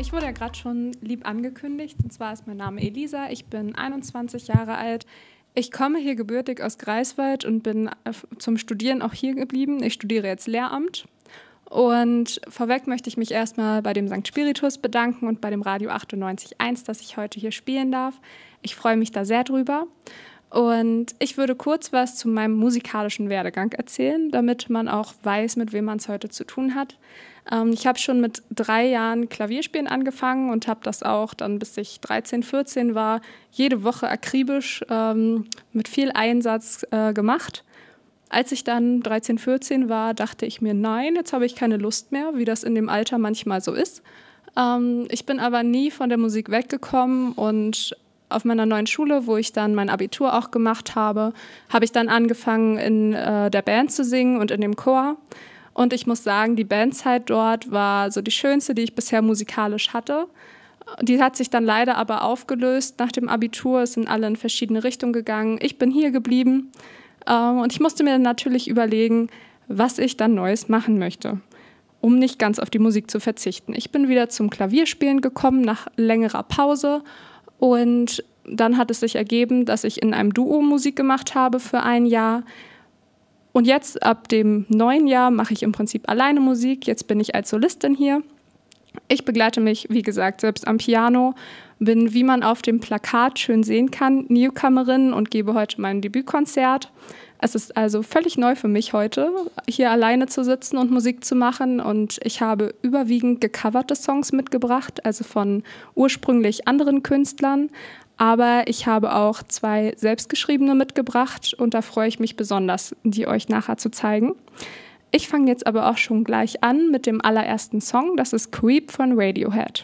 Ich wurde ja gerade schon lieb angekündigt, und zwar ist mein Name Elisa, ich bin 21 Jahre alt. Ich komme hier gebürtig aus Greifswald und bin zum Studieren auch hier geblieben. Ich studiere jetzt Lehramt. Und vorweg möchte ich mich erstmal bei dem St. Spiritus bedanken und bei dem Radio 98.1, dass ich heute hier spielen darf. Ich freue mich da sehr drüber. Und ich würde kurz was zu meinem musikalischen Werdegang erzählen, damit man auch weiß, mit wem man es heute zu tun hat. Ich habe schon mit 3 Jahren Klavierspielen angefangen und habe das auch dann, bis ich 13, 14 war, jede Woche akribisch mit viel Einsatz gemacht. Als ich dann 13, 14 war, dachte ich mir, nein, jetzt habe ich keine Lust mehr, wie das in dem Alter manchmal so ist. Ich bin aber nie von der Musik weggekommen und auf meiner neuen Schule, wo ich dann mein Abitur auch gemacht habe, habe ich dann angefangen, in der Band zu singen und in dem Chor. Und ich muss sagen, die Bandzeit dort war so die schönste, die ich bisher musikalisch hatte. Die hat sich dann leider aber aufgelöst nach dem Abitur. Es sind alle in verschiedene Richtungen gegangen. Ich bin hier geblieben und ich musste mir dann natürlich überlegen, was ich dann Neues machen möchte, um nicht ganz auf die Musik zu verzichten. Ich bin wieder zum Klavierspielen gekommen nach längerer Pause und dann hat es sich ergeben, dass ich in einem Duo Musik gemacht habe für 1 Jahr. Und jetzt, ab dem neuen Jahr, mache ich im Prinzip alleine Musik. Jetzt bin ich als Solistin hier. Ich begleite mich, wie gesagt, selbst am Piano, bin, wie man auf dem Plakat schön sehen kann, Newcomerin und gebe heute mein Debütkonzert. Es ist also völlig neu für mich heute, hier alleine zu sitzen und Musik zu machen. Und ich habe überwiegend gecoverte Songs mitgebracht, also von ursprünglich anderen Künstlern. Aber ich habe auch 2 selbstgeschriebene mitgebracht und da freue ich mich besonders, die euch nachher zu zeigen. Ich fange jetzt aber auch schon gleich an mit dem allerersten Song, das ist Creep von Radiohead.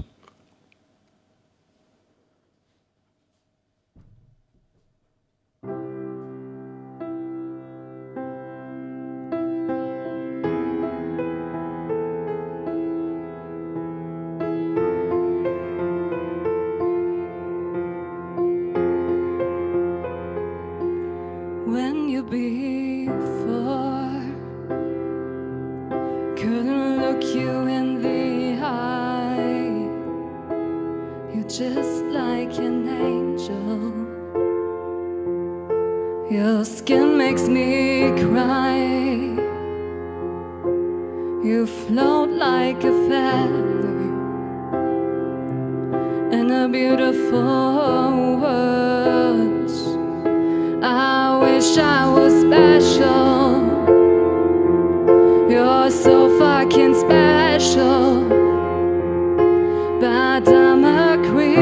When you before couldn't look you in the eye, you're just like an angel. Your skin makes me cry. You float like a feather in a beautiful world. I wish I was special. You're so fucking special. But I'm a creep.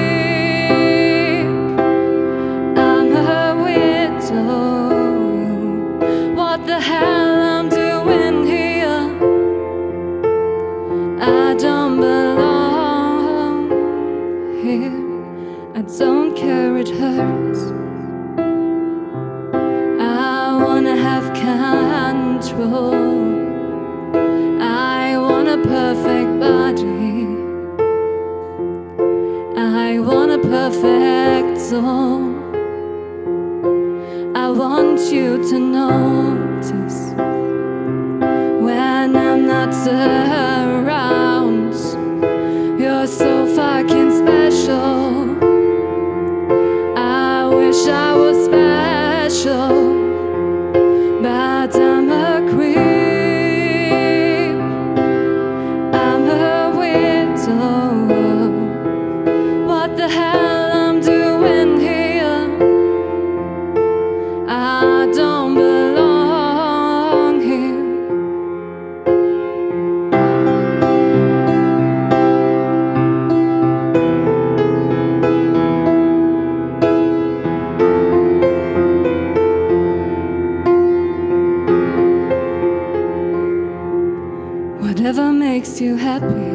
I'm a widow. What the hell I'm doing here? I don't belong here. I don't care, it hurts. Have control. I want a perfect body. I want a perfect soul. I want you to notice when I'm not around. You're so fucking special. I wish I was special. But I'm a creep. I'm a widow. What the hell I'm doing here? I don't belong here. Whatever makes you happy,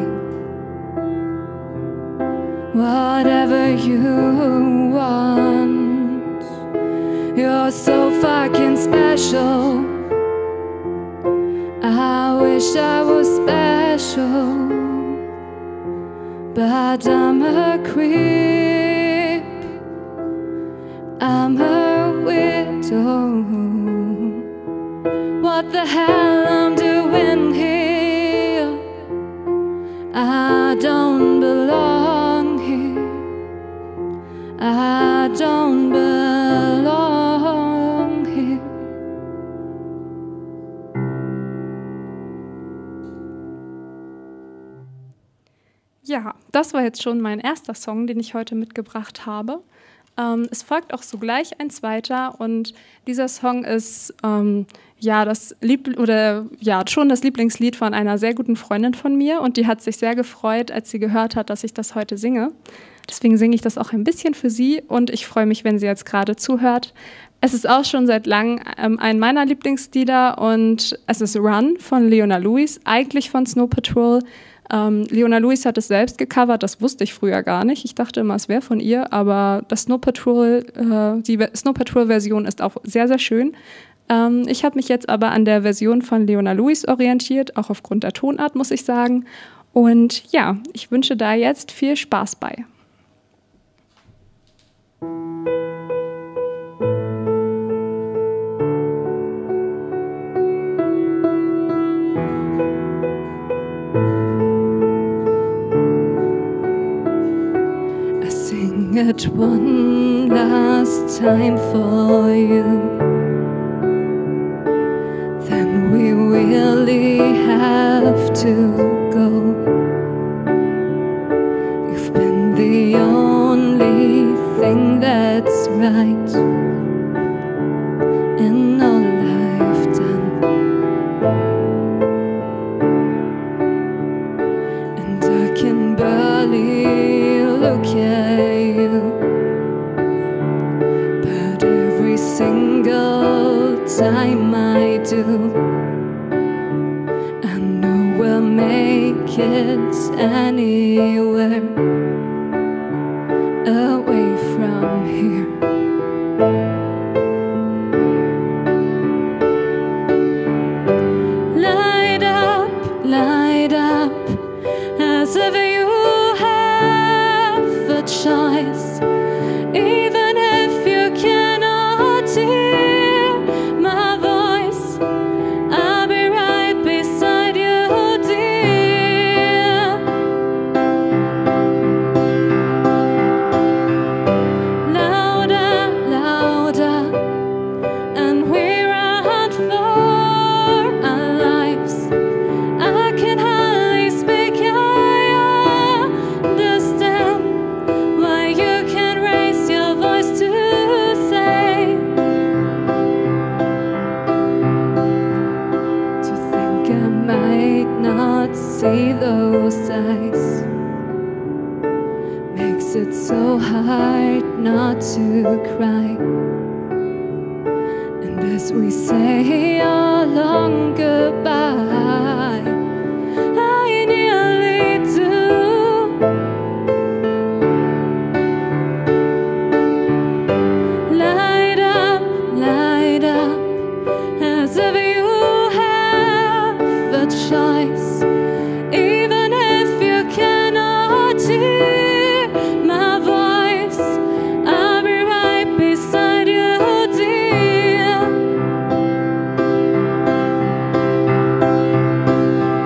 whatever you want. You're so fucking special. I wish I was special. But I'm a creep. I'm a widow. What the hell I'm doing here? I don't believe Ja, das war jetzt schon mein erster Song, den ich heute mitgebracht habe. Es folgt auch sogleich ein zweiter und dieser Song ist schon das Lieblingslied von einer sehr guten Freundin von mir und die hat sich sehr gefreut, als sie gehört hat, dass ich das heute singe. Deswegen singe ich das auch ein bisschen für sie und ich freue mich, wenn sie jetzt gerade zuhört. Es ist auch schon seit langem ein meiner Lieblingslieder und es ist Run von Leona Lewis, eigentlich von Snow Patrol. Leona Lewis hat es selbst gecovert, das wusste ich früher gar nicht. Ich dachte immer, es wäre von ihr, aber die Snow Patrol-Version ist auch sehr, sehr schön. Ich habe mich jetzt aber an der Version von Leona Lewis orientiert, auch aufgrund der Tonart, muss ich sagen. Und ja, ich wünsche da jetzt viel Spaß bei. It one last time for you, then we really have to go. You've been the only thing that's right in all I've done, and I can barely look at single time I do, I know we'll make it anywhere away from here. Light up, as if you have a choice, even if you cannot hear my voice. I'll be right beside you, dear. Louder, louder, and we run for our lives. I can hardly speak, I understand why you can raise your voice to say, to think I might not see those eyes makes it so hard not to cry. And as we say our long goodbye, I nearly do. Light up, as if you have a choice, even if you cannot hear my voice. I'll be right beside you, dear.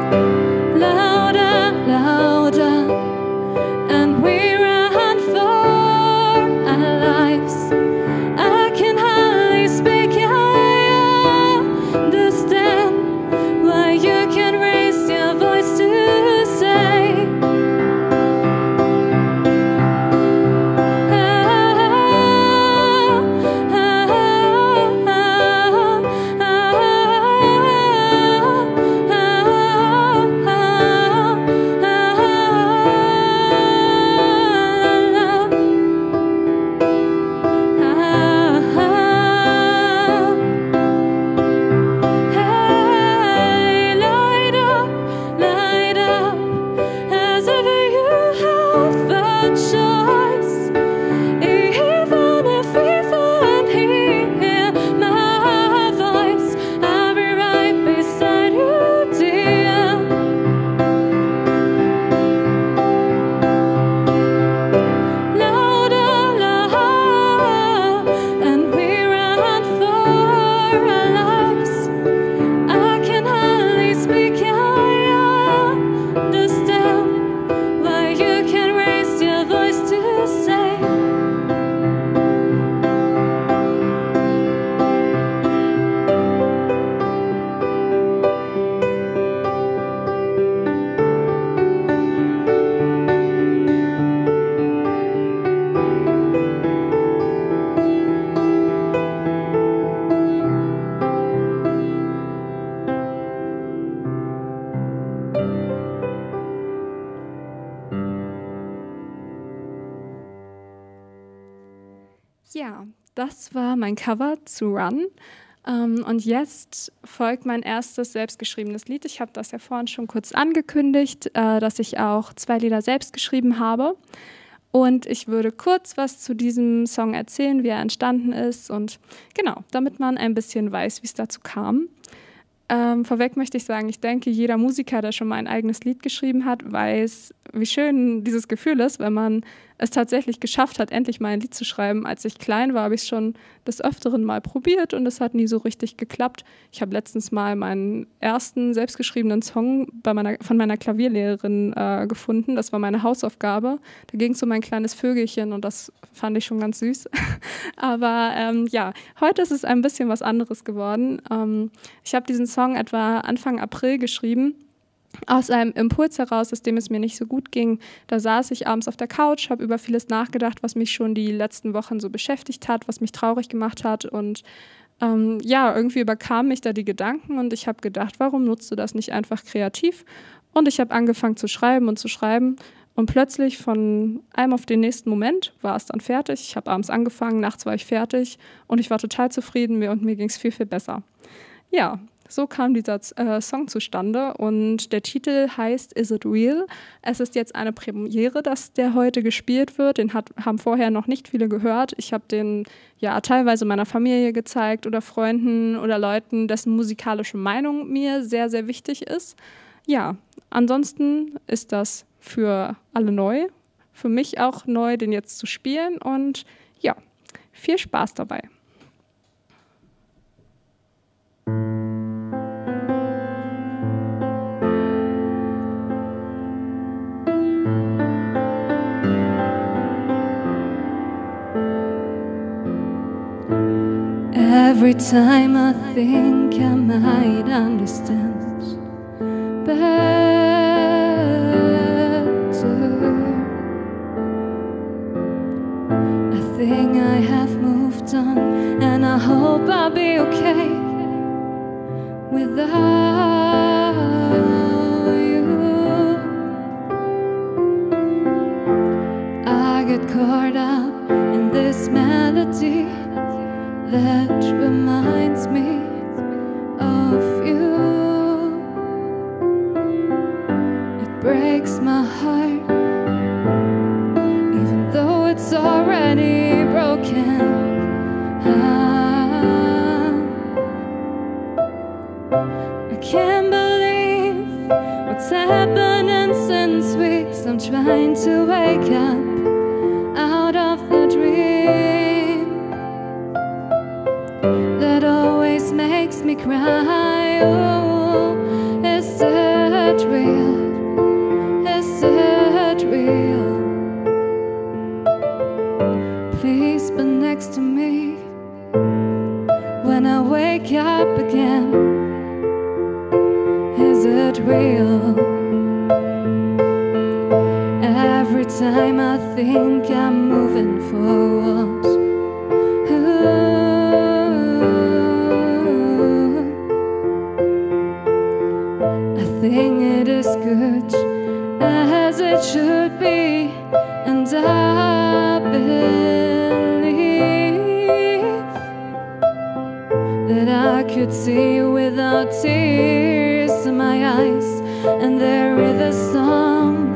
Ja, das war mein Cover zu Run. Und jetzt folgt mein erstes selbstgeschriebenes Lied. Ich habe das ja vorhin schon kurz angekündigt, dass ich auch 2 Lieder selbst geschrieben habe. Und ich würde kurz was zu diesem Song erzählen, wie er entstanden ist und genau, damit man ein bisschen weiß, wie es dazu kam. Vorweg möchte ich sagen, ich denke, jeder Musiker, der schon mal ein eigenes Lied geschrieben hat, weiß, wie schön dieses Gefühl ist, wenn man es tatsächlich geschafft hat, endlich mal ein Lied zu schreiben. Als ich klein war, habe ich es schon des Öfteren mal probiert und es hat nie so richtig geklappt. Ich habe letztens mal meinen ersten selbstgeschriebenen Song von meiner Klavierlehrerin gefunden. Das war meine Hausaufgabe. Da ging es um ein kleines Vögelchen und das fand ich schon ganz süß. Aber ja, heute ist es ein bisschen was anderes geworden. Ich habe diesen Song etwa Anfang April geschrieben. Aus einem Impuls heraus, aus dem es mir nicht so gut ging. Da saß ich abends auf der Couch, habe über vieles nachgedacht, was mich schon die letzten Wochen so beschäftigt hat, was mich traurig gemacht hat. Und ja, irgendwie überkamen mich da die Gedanken und ich habe gedacht, warum nutzt du das nicht einfach kreativ? Und ich habe angefangen zu schreiben und zu schreiben. Und plötzlich von einem auf den nächsten Moment war es dann fertig. Ich habe abends angefangen, nachts war ich fertig und ich war total zufrieden und mir ging es viel, viel besser. Ja, so kam dieser Song zustande und der Titel heißt Is It Real? Es ist jetzt eine Premiere, dass der heute gespielt wird. Den haben vorher noch nicht viele gehört. Ich habe den ja teilweise meiner Familie gezeigt oder Freunden oder Leuten, dessen musikalische Meinung mir sehr, sehr wichtig ist. Ja, ansonsten ist das für alle neu, für mich auch neu, den jetzt zu spielen und ja, viel Spaß dabei. Every time I think I might understand better, I think I have moved on, and I hope I'll be okay without you. I get caught up in this melody that reminds me of you. It breaks my heart, even though it's already broken. I can't believe what's happening since weeks. I'm trying to wake up out of the dream that always makes me cry. Oh, is it real? Is it real? Please be next to me when I wake up again. Is it real? Every time I think I'm moving forward, I think it is good as it should be, and I believe that I could see you without tears in my eyes, and there is a song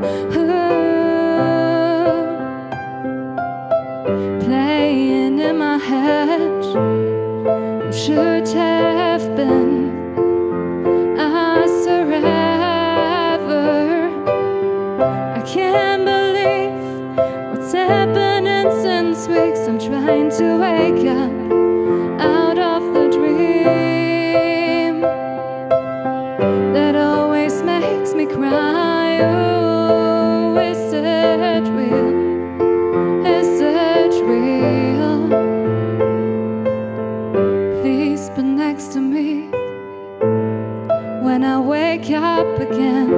playing in my head. It should have been us forever. I can't believe what's happening since weeks. I'm trying to wake up out of the dream that always makes me cry. Oh, is it real? Is it real? Please be next to me when I wake up again.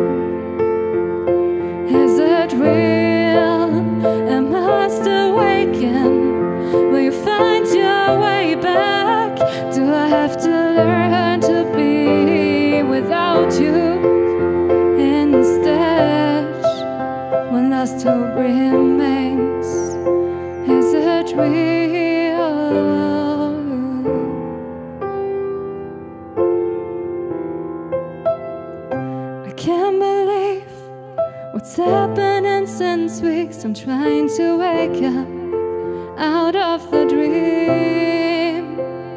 Is it real? Am I still waking? Will you find your way back? Do I have to learn to be without you instead? When last hope remains, is it real? least I'm trying to wake up out of the dream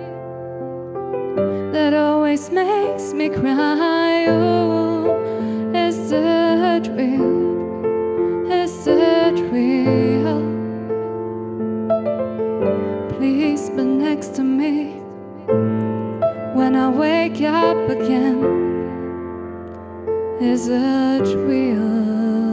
that always makes me cry. Oh, is it real? Is it real? Please be next to me when I wake up again. Is it real?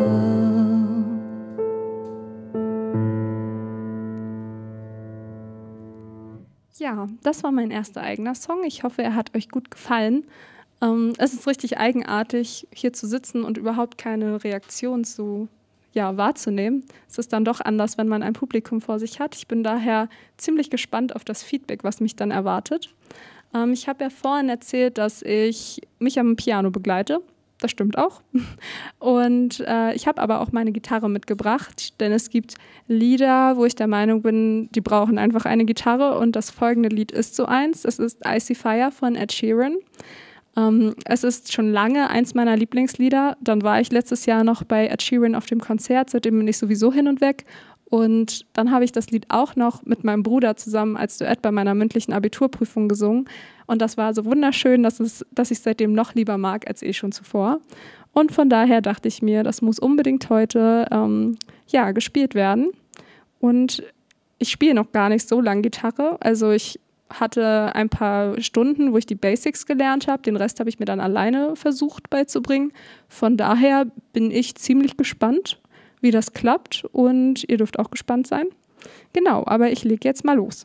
Ja, das war mein erster eigener Song. Ich hoffe, er hat euch gut gefallen. Es ist richtig eigenartig, hier zu sitzen und überhaupt keine Reaktion wahrzunehmen. Es ist dann doch anders, wenn man ein Publikum vor sich hat. Ich bin daher ziemlich gespannt auf das Feedback, was mich dann erwartet. Ich habe ja vorhin erzählt, dass ich mich am Piano begleite. Das stimmt auch. Und ich habe aber auch meine Gitarre mitgebracht, denn es gibt Lieder, wo ich der Meinung bin, die brauchen einfach eine Gitarre, und das folgende Lied ist so eins. Es ist Icy Fire von Ed Sheeran. Es ist schon lange eins meiner Lieblingslieder. Dann war ich letztes Jahr noch bei Ed Sheeran auf dem Konzert, seitdem bin ich sowieso hin und weg. Und dann habe ich das Lied auch noch mit meinem Bruder zusammen als Duett bei meiner mündlichen Abiturprüfung gesungen. Und das war so wunderschön, dass ich es seitdem noch lieber mag als schon zuvor. Und von daher dachte ich mir, das muss unbedingt heute gespielt werden. Und ich spiele noch gar nicht so lange Gitarre. Also ich hatte ein paar Stunden, wo ich die Basics gelernt habe. Den Rest habe ich mir dann alleine versucht beizubringen. Von daher bin ich ziemlich gespannt, wie das klappt, und ihr dürft auch gespannt sein. Genau, aber ich lege jetzt mal los.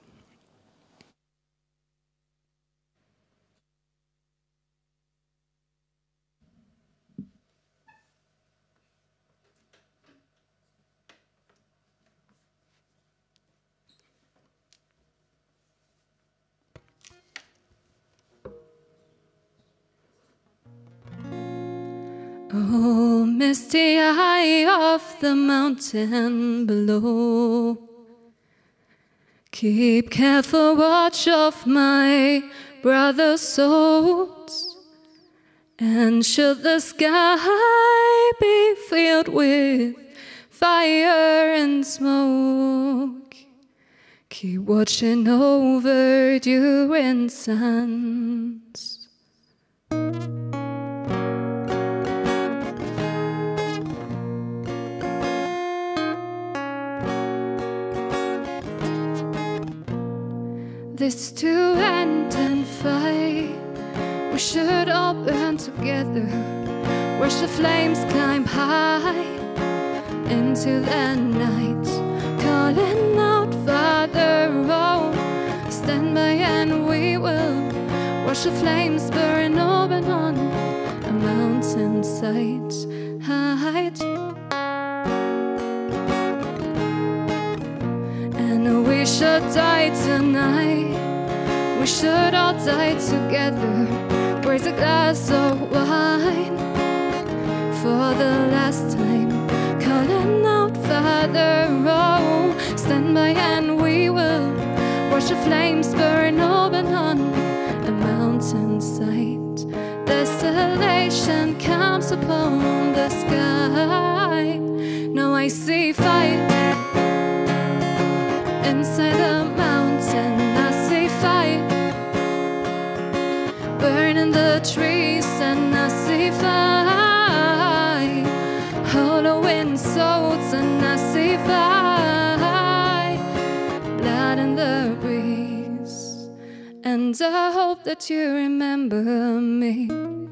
Oh, misty eye of the mountain below, keep careful watch of my brother's souls. And should the sky be filled with fire and smoke, keep watching over during suns. This to end and fight, we should all burn together. Watch the flames climb high into the night, calling out, Father, oh, stand by and we will watch the flames burn open on a mountainside. And we should die tonight, we should all die together. Raise a glass of wine for the last time, calling out, Father, oh, stand by and we will watch the flames burn open on a mountainside. Desolation comes upon the sky. Now I see fire inside the mountain. I see fire burning the trees, and I see fire hollowing souls, and I see fire blood in the breeze. And I hope that you remember me.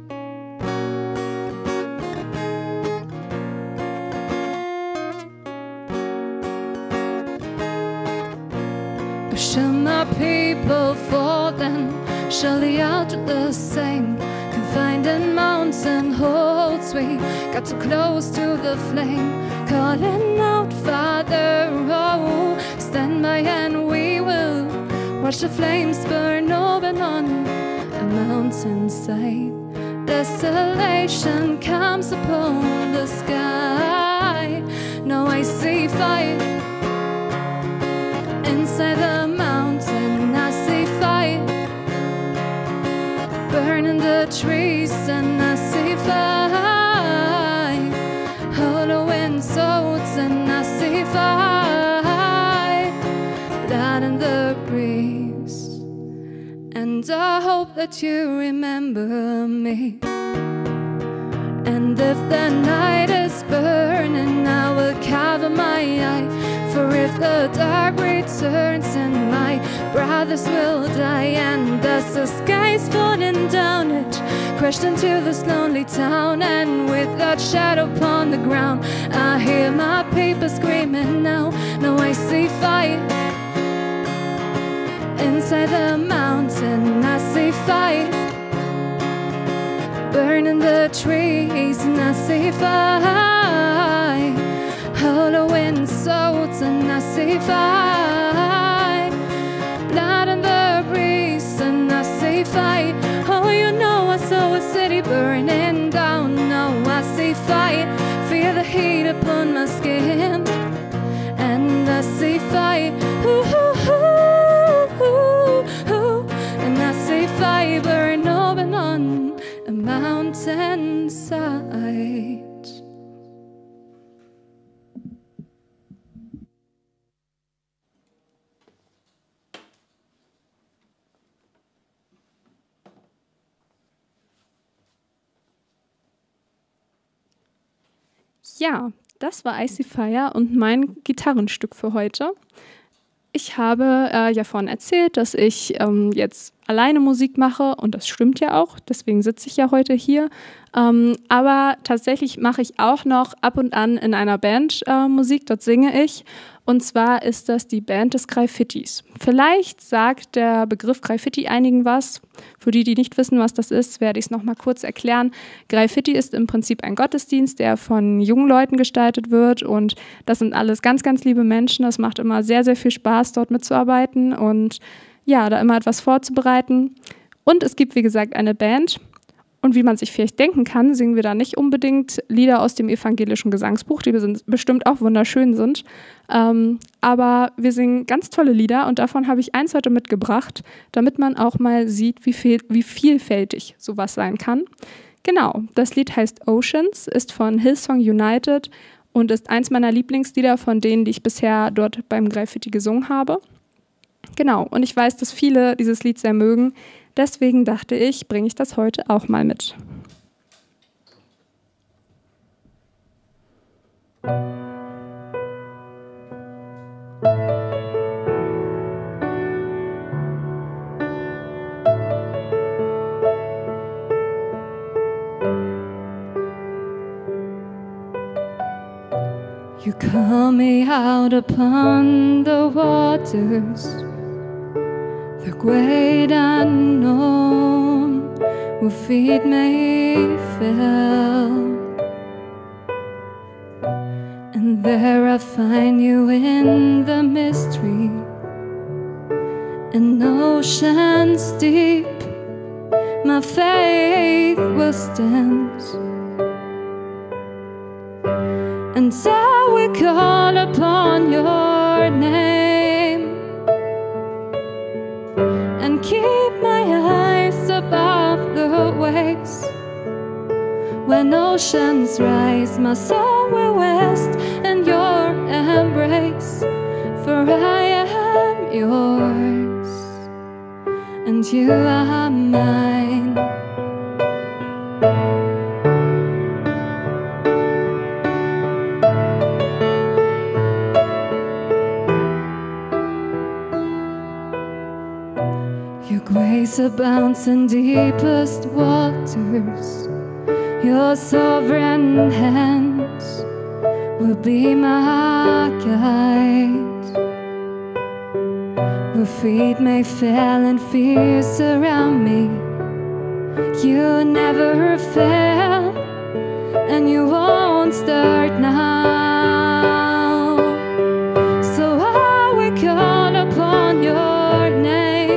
Shall my people fall, then surely I'll do the same. Confined in mountain holds, we got too close to the flame, calling out, Father, oh, stand by and we will watch the flames burn open on a mountainside. Desolation comes upon the sky. Now I see fire inside the mountain. I see fire burning the trees, and I see fire hollowing souls, and I see and I hope that you remember me. And if the night is burning, I will cover my eye. For if the dark returns, and my brothers will die, and as the sky's falling down, it crashed into this lonely town. And with that shadow upon the ground, I hear my people screaming now. Now I see fire inside the mountain. I see fire burning the trees, and I see fire hollowing souls, and I see fire blood in the breeze, and I see fire. Oh, you know I saw a city burning down. Now I see fire, feel the heat upon my skin, and I see fire. Ooh, ooh, ooh, ooh, and I see fire burn open on a mountainside. Ja, das war Icy Fire und mein Gitarrenstück für heute. Ich habe ja vorhin erzählt, dass ich jetzt alleine Musik mache, und das stimmt ja auch, deswegen sitze ich ja heute hier. Aber tatsächlich mache ich auch noch ab und an in einer Band Musik, dort singe ich. Und zwar ist das die Band des Graffitis. Vielleicht sagt der Begriff Graffiti einigen was. Für die, die nicht wissen, was das ist, werde ich es nochmal kurz erklären. Graffiti ist im Prinzip ein Gottesdienst, der von jungen Leuten gestaltet wird. Und das sind alles ganz, ganz liebe Menschen. Das macht immer sehr, sehr viel Spaß, dort mitzuarbeiten und ja, da immer etwas vorzubereiten. Und es gibt, wie gesagt, eine Band. Und wie man sich vielleicht denken kann, singen wir da nicht unbedingt Lieder aus dem evangelischen Gesangsbuch, die bestimmt auch wunderschön sind. Aber wir singen ganz tolle Lieder, und davon habe ich eins heute mitgebracht, damit man auch mal sieht, wie vielfältig sowas sein kann. Genau, das Lied heißt Oceans, ist von Hillsong United und ist eins meiner Lieblingslieder von denen, die ich bisher dort beim Graffiti gesungen habe. Genau, und ich weiß, dass viele dieses Lied sehr mögen. Deswegen dachte ich, bringe ich das heute auch mal mit. You call me out upon the waters, the great unknown, where feet may fail. And there I find you in the mystery, in oceans deep, my faith will stand. And so we call upon your name, and keep my eyes above the waves. When oceans rise, my soul will rest in your embrace. For I am yours, and you are mine. Your grace abounds in deepest waters. Your sovereign hands will be my guide. Where feet may fail and fears surround me, you never fail, and you won't start now. So I will call upon your name,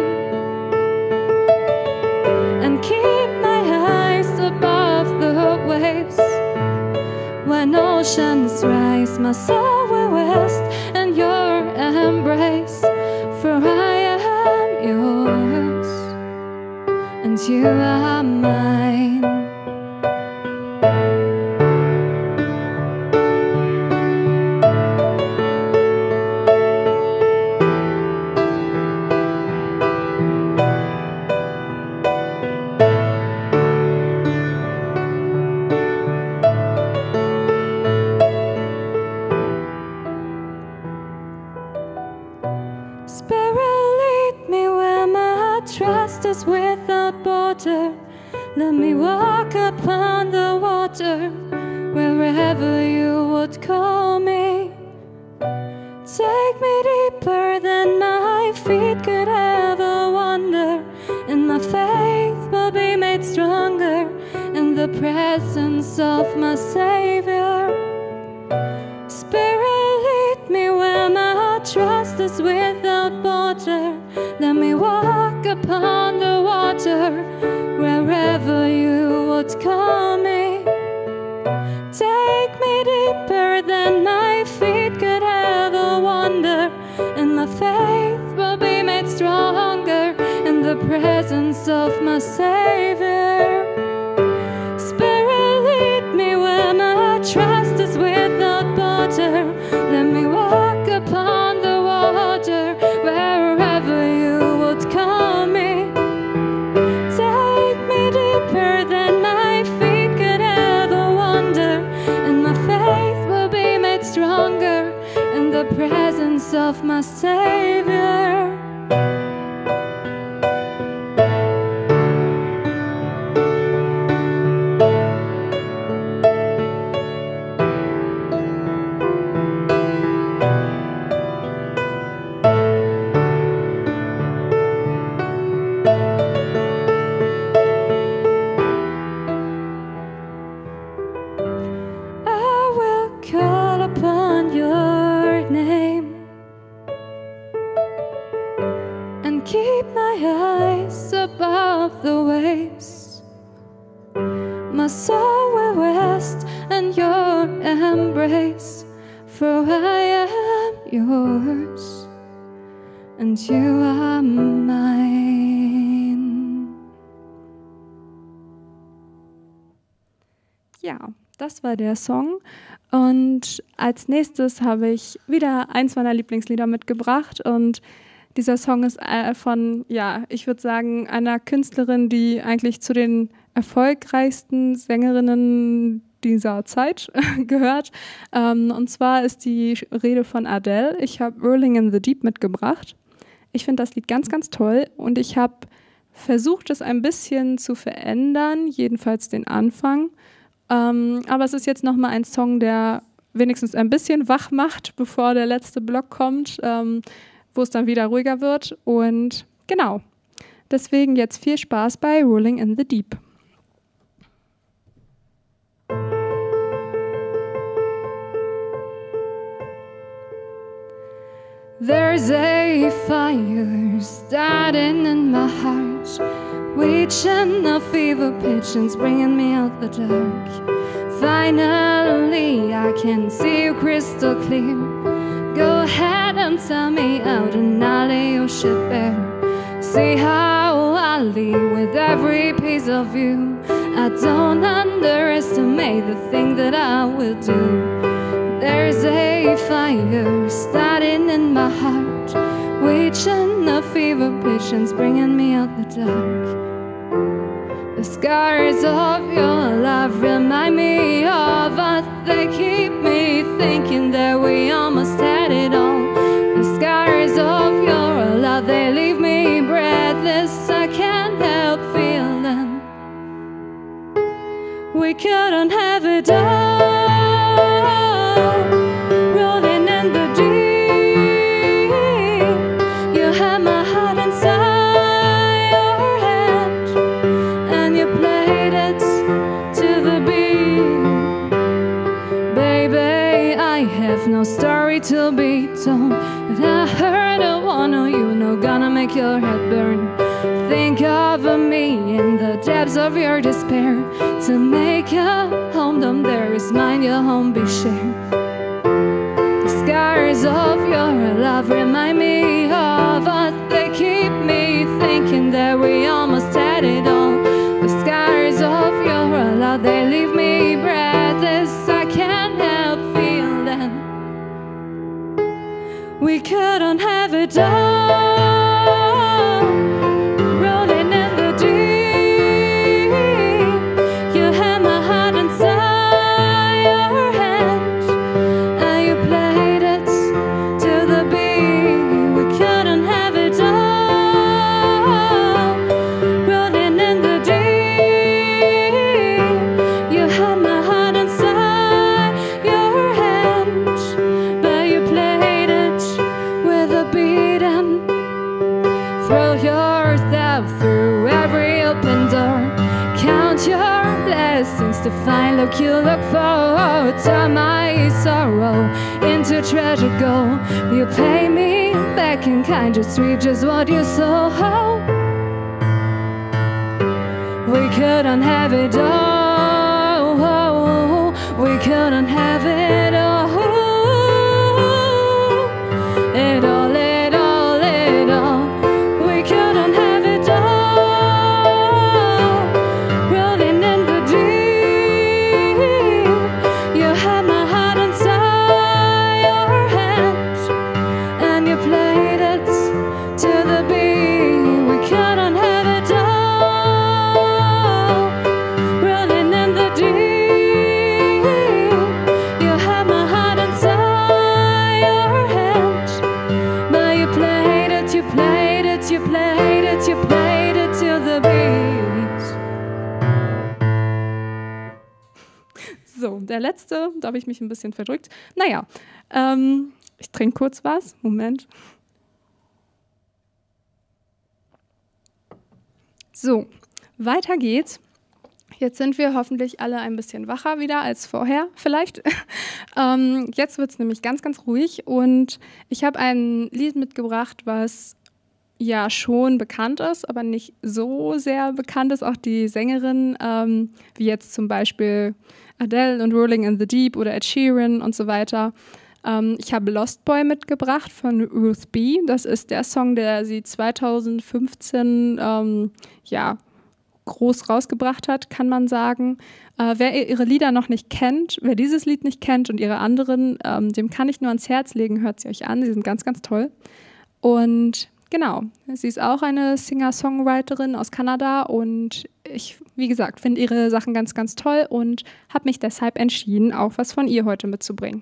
and keep my eyes above the waves. When oceans rise, my soul will rest in your embrace. For I am yours, and you are mine. trust is without border. Let me walk upon the water wherever you would call me. Take me deeper than my feet could ever wander, and my faith will be made stronger in the presence of my Savior. Spirit, lead me where my trust is without border. Let me walk upon the water wherever you would call me. Take me deeper than my feet could ever wander, and my faith will be made stronger in the presence of my Savior. Spirit, lead me where my trust is without border. Let me walk upon the water wherever you would call me. Take me deeper than my feet could ever wander, and my faith will be made stronger in the presence of my Savior. Keep my eyes above the waves. My soul will rest in your embrace, for I am yours and you are mine. Ja, das war der Song. Und als nächstes habe ich wieder eins meiner Lieblingslieder mitgebracht, und dieser Song ist von, ja, ich würde sagen, einer Künstlerin, die eigentlich zu den erfolgreichsten Sängerinnen dieser Zeit gehört. Und zwar ist die Rede von Adele. Ich habe Rolling in the Deep mitgebracht. Ich finde das Lied ganz, ganz toll, und ich habe versucht, es ein bisschen zu verändern, jedenfalls den Anfang. Aber es ist jetzt nochmal ein Song, der wenigstens ein bisschen wach macht, bevor der letzte Block kommt, wo es dann wieder ruhiger wird. Und genau, deswegen jetzt viel Spaß bei Rolling in the Deep. There's a fire starting in my heart, reaching a fever pitch and bringing me out the dark. Finally, I can see you crystal clear. Go ahead and tell me out, and I'll lay your ship bare. See how I leave with every piece of you. I don't underestimate the thing that I will do. There's a fire starting in my heart, reaching a fever pitch and bringing me out the dark. The scars of your love remind me of us. They keep me thinking that we almost had it all. The scars of your love, they leave me breathless. I can't help feeling we couldn't have it all. Rolling in the deep, you had my heart inside your hand, and you played it to the beat. Baby, I have no story to be told, but I heard a one of you, no gonna make your head burn. Think of me in the depths of your despair. To make a home, down there is mine, your home be shared. The scars of your love remind me of us. They keep me thinking that we almost had it all. The scars of your love, they leave me breathless. I can't help feeling we couldn't have it all. Rolling in the deep, you had my heart inside your hand, and you played it to the beat. We couldn't have it all. look you look for, turn my sorrow into treasure gold. You pay me back in kind, just reap just what you sow. We couldn't have it all, we couldn't have it all. It all, it all, it all. We couldn't have it all. Rolling in the deep, you had my heart inside your hands, and you played it to the beat. We couldn't have it all. Rolling in the deep, you had my heart inside your hands, but you played it, you played it, you played it, you played it to the beat. So, der letzte, da habe ich mich ein bisschen verdrückt. Naja, ich trinke kurz was. Moment. So, weiter geht's. Jetzt sind wir hoffentlich alle ein bisschen wacher wieder als vorher vielleicht. Jetzt wird es nämlich ganz, ganz ruhig und ich habe ein Lied mitgebracht, was ja schon bekannt ist, aber nicht so sehr bekannt ist. Auch die Sängerin, wie jetzt zum Beispiel Adele und Rolling in the Deep oder Ed Sheeran und so weiter. Ich habe Lost Boy mitgebracht von Ruth B. Das ist der Song, der sie 2015 groß rausgebracht hat, kann man sagen. Wer ihre Lieder noch nicht kennt, wer dieses Lied nicht kennt und ihre anderen, dem kann ich nur ans Herz legen, hört sie euch an, sie sind ganz, ganz toll. Und genau, sie ist auch eine Singer-Songwriterin aus Kanada und ich, wie gesagt, finde ihre Sachen ganz, ganz toll und habe mich deshalb entschieden, auch was von ihr heute mitzubringen.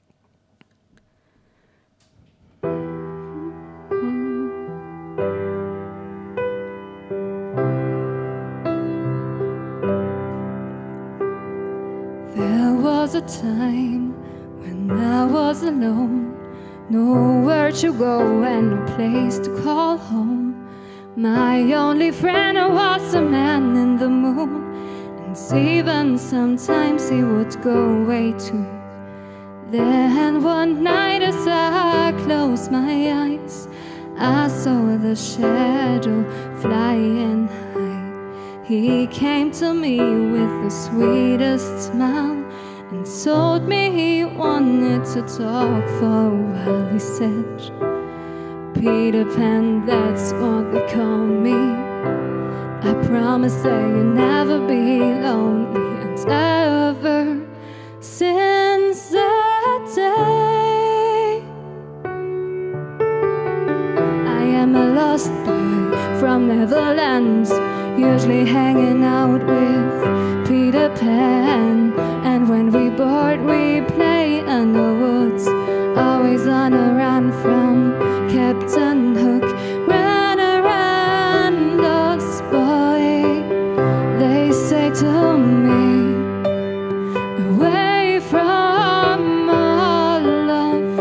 There was a time when I was alone, nowhere to go and no place to call home. My only friend was a man in the moon, and even sometimes he would go away too. Then one night as I closed my eyes, I saw the shadow flying high. He came to me with the sweetest smile and told me he wanted to talk for a while. He said, Peter Pan, that's what they call me. I promise that you'll never be lonely. And ever since that day, I am a lost boy from Netherlands, usually hanging out with Peter Pan. And when we bored, we play in the woods, always on a run from Captain Hook. Run around, lost boy, they say to me, away from all of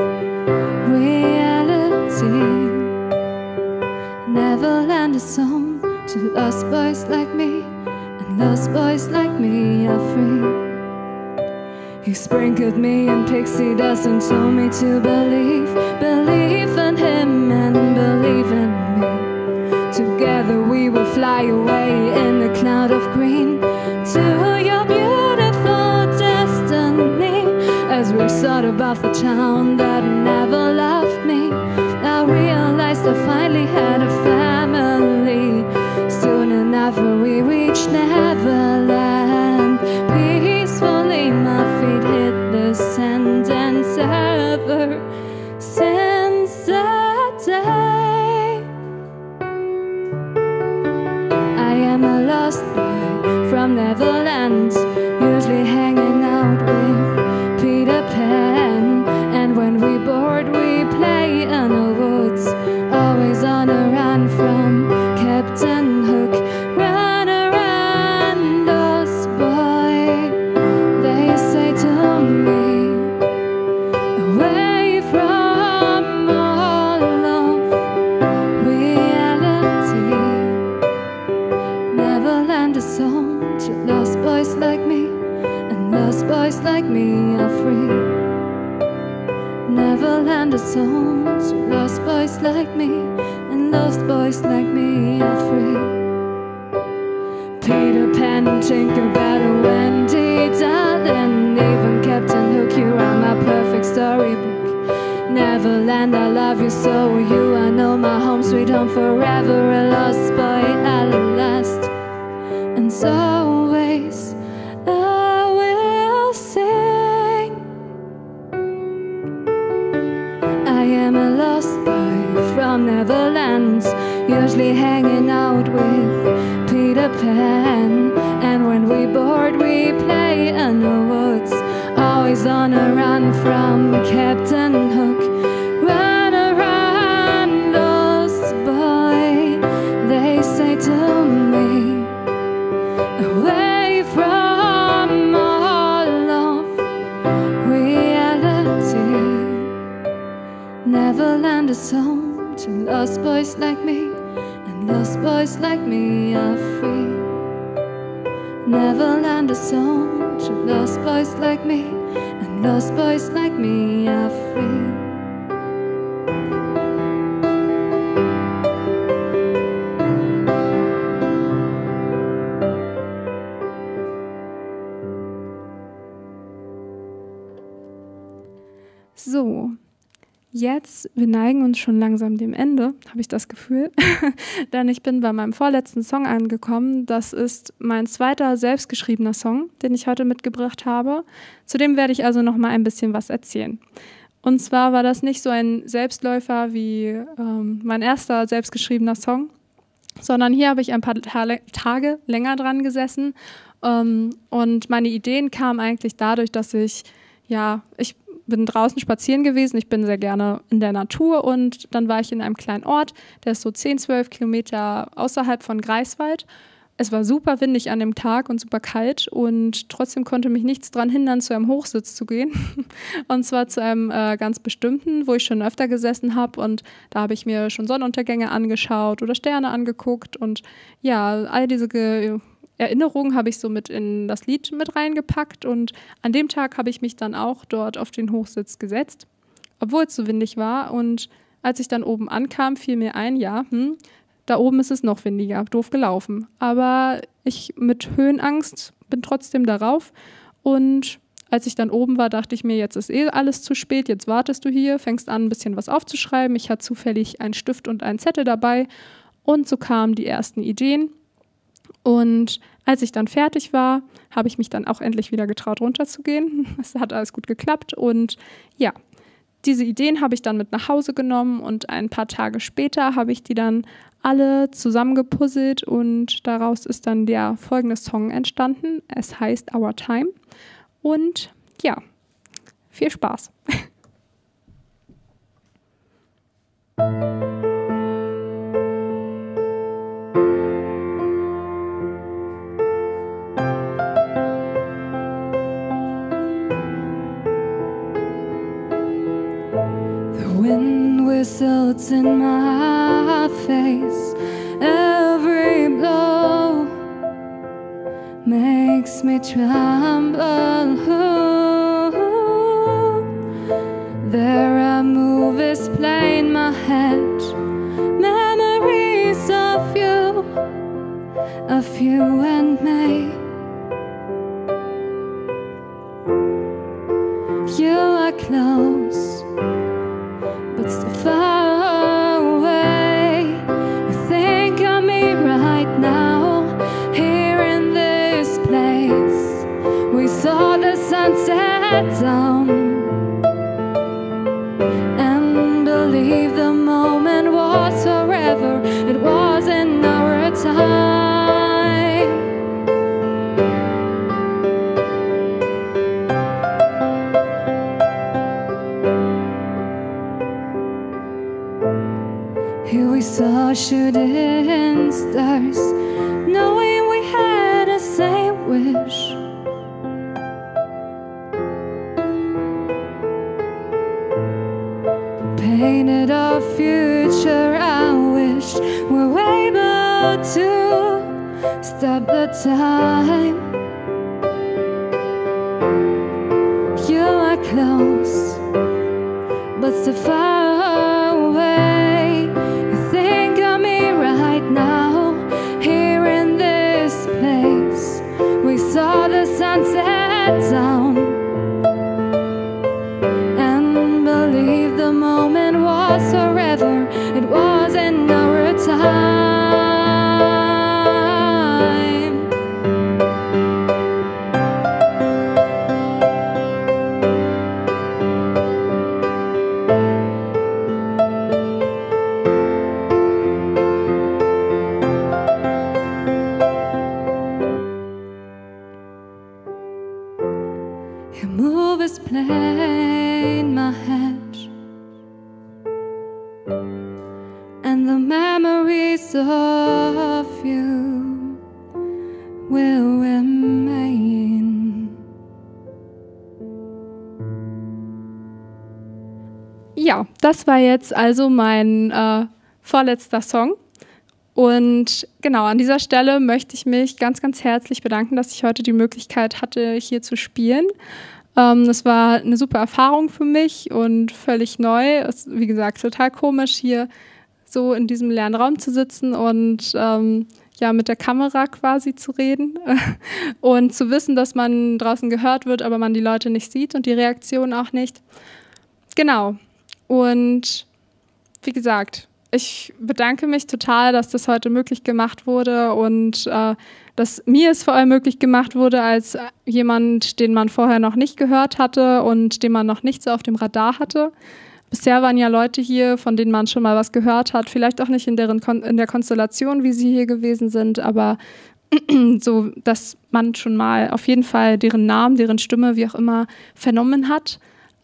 reality. Neverland is home to lost boys like me, and lost boys like me are free. He sprinkled me in pixie dust and told me to believe in him and believe in me. Together we will fly away in a cloud of green to your beautiful destiny. As we soared above the town that never loved me, I realized I finally had a family. Soon enough we reached Neverland. Peacefully my feet hit the sand, and ever since that day, I am a lost boy from Neverland, usually hanging out with Peter Pan. And when we bored, we play in the woods, always on a run from Captain Hook. Run around, lost boy, they say to me, away from all of reality. Neverland is home to lost boys like me, and Neverland is home to lost boys like me, and lost boys like me are free. Peter Pan and Tinkerbell and Wendy, darling, even Captain Hook, you are my perfect storybook. Neverland, I love you so, you I know my home sweet home forever, a lost boy at last. And so always I will sing. I am a lost boy from Neverland, usually hanging out with Peter Pan. And when we bored, we play in the woods, always on a run from Captain Hook. Run around, lost boy, they say to me, away from all of reality. Neverland is home to lost boys like me, and lost boys like me are free. Neverland is home to lost boys like me, and lost boys like me are free. So, jetzt, wir neigen uns schon langsam dem Ende, habe ich das Gefühl, denn ich bin bei meinem vorletzten Song angekommen. Das ist mein zweiter selbstgeschriebener Song, den ich heute mitgebracht habe. Zudem werde ich also noch mal ein bisschen was erzählen. Und zwar war das nicht so ein Selbstläufer wie mein erster selbstgeschriebener Song, sondern hier habe ich ein paar Tage länger dran gesessen und meine Ideen kamen eigentlich dadurch, dass ich bin draußen spazieren gewesen, ich bin sehr gerne in der Natur und dann war ich in einem kleinen Ort, der ist so 10, 12 Kilometer außerhalb von Greifswald. Es war super windig an dem Tag und super kalt und trotzdem konnte mich nichts daran hindern, zu einem Hochsitz zu gehen. Und zwar zu einem ganz bestimmten, wo ich schon öfter gesessen habe und da habe ich mir schon Sonnenuntergänge angeschaut oder Sterne angeguckt und ja, all diese Erinnerungen habe ich so mit in das Lied mit reingepackt und an dem Tag habe ich mich dann auch dort auf den Hochsitz gesetzt, obwohl es so windig war. Und als ich dann oben ankam, fiel mir ein, da oben ist es noch windiger, doof gelaufen. Aber ich mit Höhenangst bin trotzdem darauf und als ich dann oben war, dachte ich mir, jetzt ist alles zu spät, jetzt wartest du hier, fängst an, ein bisschen was aufzuschreiben. Ich hatte zufällig einen Stift und einen Zettel dabei und so kamen die ersten Ideen. Und als ich dann fertig war, habe ich mich dann auch endlich wieder getraut, runterzugehen. Es hat alles gut geklappt und ja, diese Ideen habe ich dann mit nach Hause genommen und ein paar Tage später habe ich die dann alle zusammengepuzzelt und daraus ist dann der folgende Song entstanden. Es heißt Our Time und ja, viel Spaß. Wind whistles in my face, every blow makes me tremble. There are movies play in my head, memories of you and me. You are close, but still far away. You think of me right now, here in this place. We saw the sunset down and believe the moment was forever. It was in our time. Here we saw shooting stars, knowing we had the same wish. Painted our future, I wished we were able to stop the time. You are close, but so far away. You think of me right now, here in this place. We saw the sunset down and believed the moment was forever. It was in our time. Your move is play in my head, and the memories of you will remain. Ja, das war jetzt also mein vorletzter Song. Und genau, an dieser Stelle möchte ich mich ganz, ganz herzlich bedanken, dass ich heute die Möglichkeit hatte, hier zu spielen. Das war eine super Erfahrung für mich und völlig neu. Es ist, wie gesagt, total komisch, hier so in diesem leeren Raum zu sitzen und ja, mit der Kamera quasi zu reden und zu wissen, dass man draußen gehört wird, aber man die Leute nicht sieht und die Reaktion auch nicht. Genau. Und wie gesagt, ich bedanke mich total, dass das heute möglich gemacht wurde und dass mir es vor allem möglich gemacht wurde als jemand, den man vorher noch nicht gehört hatte und den man noch nicht so auf dem Radar hatte. Bisher waren ja Leute hier, von denen man schon mal was gehört hat, vielleicht auch nicht in der Konstellation, wie sie hier gewesen sind, aber so, dass man schon mal auf jeden Fall deren Namen, deren Stimme, wie auch immer, vernommen hat.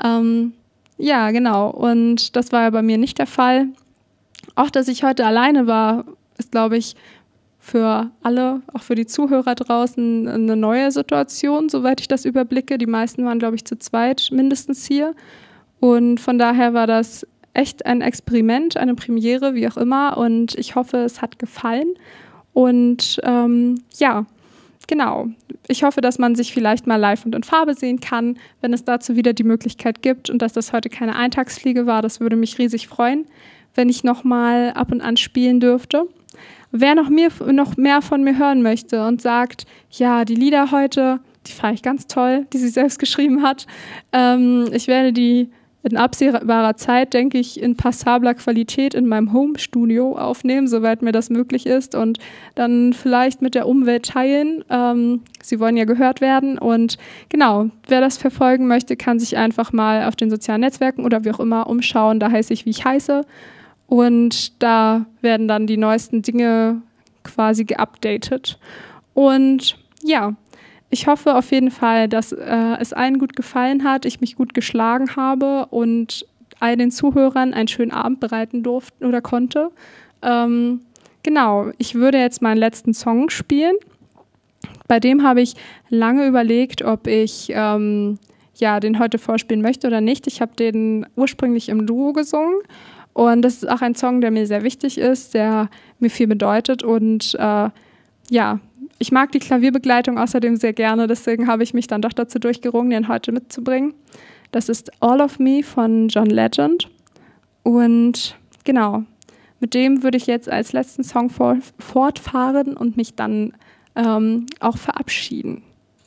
Ja, genau. Und das war ja bei mir nicht der Fall. Auch, dass ich heute alleine war, ist, glaube ich, für alle, auch für die Zuhörer draußen, eine neue Situation, soweit ich das überblicke. Die meisten waren, glaube ich, zu zweit mindestens hier. Und von daher war das echt ein Experiment, eine Premiere, wie auch immer. Und ich hoffe, es hat gefallen. Und ja, genau. Ich hoffe, dass man sich vielleicht mal live und in Farbe sehen kann, wenn es dazu wieder die Möglichkeit gibt. Und dass das heute keine Eintagsfliege war, das würde mich riesig freuen, wenn ich nochmal ab und an spielen dürfte. Wer noch mehr von mir hören möchte und sagt, ja, die Lieder heute, die fand ich ganz toll, die sie selbst geschrieben hat. Ich werde die in absehbarer Zeit, denke ich, in passabler Qualität in meinem Home-Studio aufnehmen, soweit mir das möglich ist und dann vielleicht mit der Umwelt teilen. Sie wollen ja gehört werden und genau, wer das verfolgen möchte, kann sich einfach mal auf den sozialen Netzwerken oder wie auch immer umschauen, da heiße ich, wie ich heiße. Und da werden dann die neuesten Dinge quasi geupdatet. Und ja, ich hoffe auf jeden Fall, dass es allen gut gefallen hat, ich mich gut geschlagen habe und all den Zuhörern einen schönen Abend bereiten durfte oder konnte. Genau, ich würde jetzt meinen letzten Song spielen. Bei dem habe ich lange überlegt, ob ich ja, den heute vorspielen möchte oder nicht. Ich habe den ursprünglich im Duo gesungen. Und das ist auch ein Song, der mir sehr wichtig ist, der mir viel bedeutet. Und ja, ich mag die Klavierbegleitung außerdem sehr gerne, deswegen habe ich mich dann doch dazu durchgerungen, den heute mitzubringen. Das ist All of Me von John Legend. Und genau, mit dem würde ich jetzt als letzten Song fortfahren und mich dann auch verabschieden.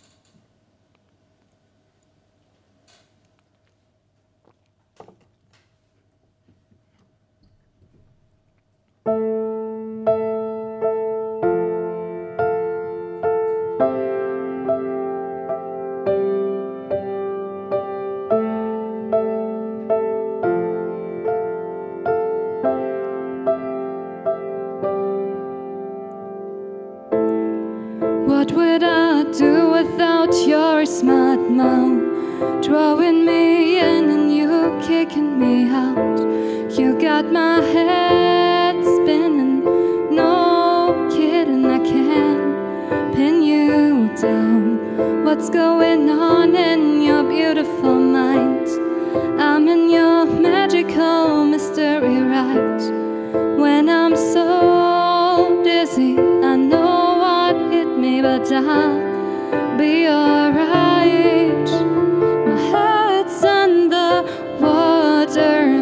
What would I do without your smart mouth? Drawing me in and you kicking me out. You got my head spinning, no kidding, I can't pin you down. What's going on in your beautiful mind? I'm in your magical mystery ride. When I'm so dizzy, I know what hit me, but I'll be alright. My head's under water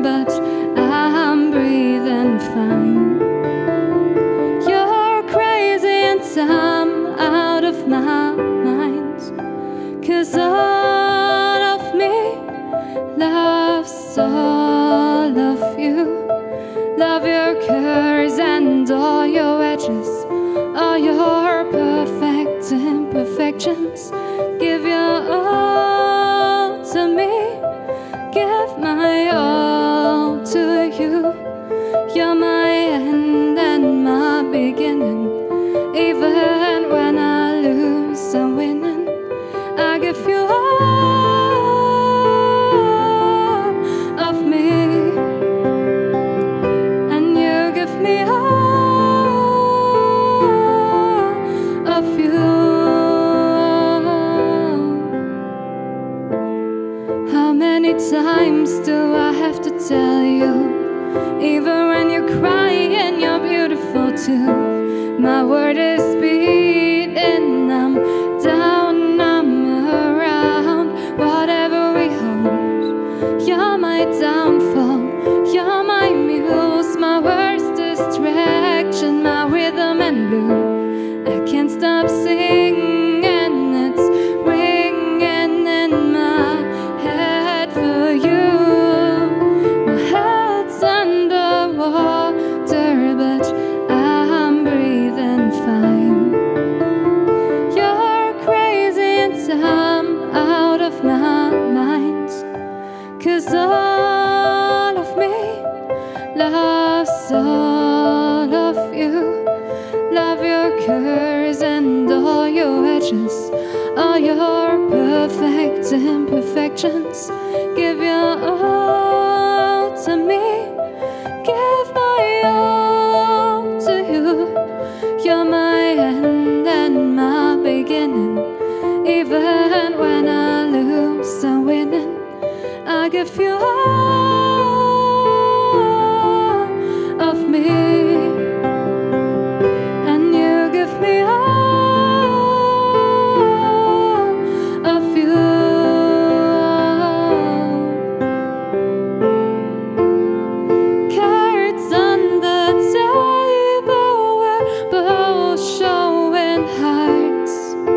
edges, all your perfect imperfections. Give your all to me, give my all to you. You're my end and my beginning. Even when I lose, I'm winning. I give you all of me, and you give me all of you. How many times do I have to tell you? Even when you're crying, you're beautiful too. My word is beating, I'm down, I'm around. Whatever we hold, you're my downfall, you're my muse, my worst distraction, my rhythm and blues. I can't stop singing, it's ringing in my head for you. My head's underwater, but I'm breathing fine. You're crazy and I'm out of my mind. 'Cause all of me loves all of you. Love your curves and all your edges, all your perfect imperfections. Give your all to me, give my all to you. You're my end and my beginning. Even when I lose, I'm winning. I give you all of me, and you give me all of you. Cards on the table, we're both showing hearts.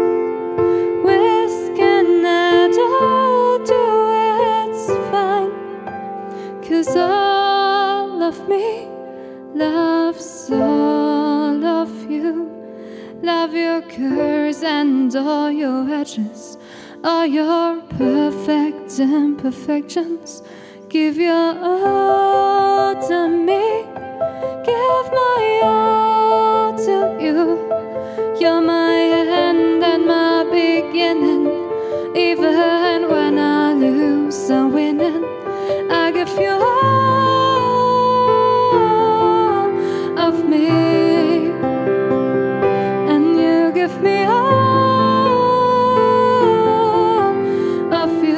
Whisking it all to it's fine. 'Cause all of me loves all of you. Love your curves and all your edges, all your perfect imperfections. Give your all to me, give my all to you. You're my end and my beginning. Even when I lose, I'm winning. I give you all of me, and you give me all of you.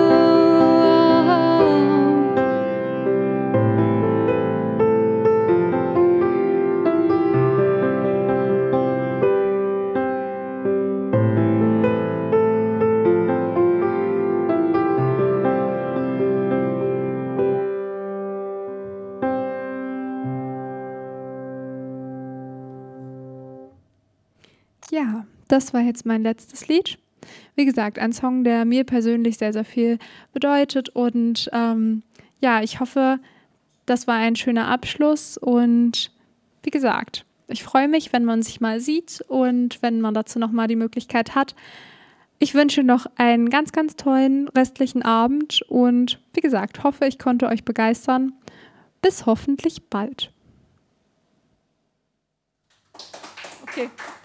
Ja, das war jetzt mein letztes Lied. Wie gesagt, ein Song, der mir persönlich sehr, sehr viel bedeutet. Und ja, ich hoffe, das war ein schöner Abschluss. Und wie gesagt, ich freue mich, wenn man sich mal sieht und wenn man dazu nochmal die Möglichkeit hat. Ich wünsche noch einen ganz, ganz tollen restlichen Abend. Und wie gesagt, hoffe, ich konnte euch begeistern. Bis hoffentlich bald. Okay.